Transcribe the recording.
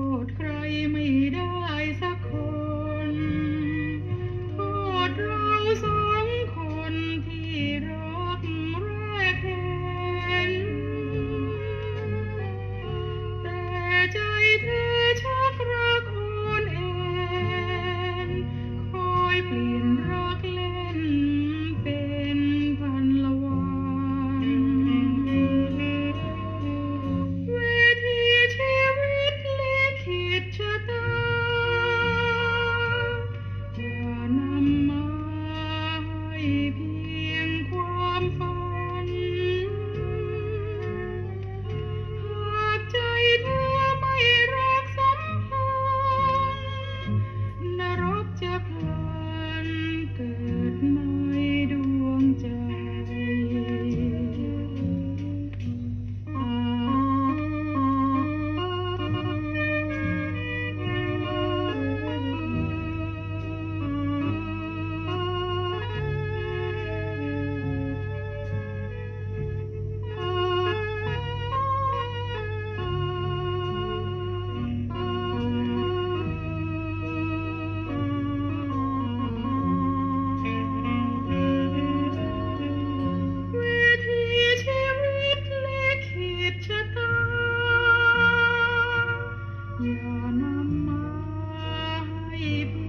ษใครไม่ได้สักคนโทษเราสองคนที่รักแรกเห็นแต่ใจเธอชักรักอ่อนแอนคอยเปลี่ยนรักเล่นเป็นพันละวันเวทีชีวิตลิขิตชะตาอย่านำมาให้เพียงความฝันหากใจเธอไม่รักสัมพันธ์นรกจะพลันเกิดในดวงใจเวทีชีวิตลิขิตชะตาอย่านำมาให้เพี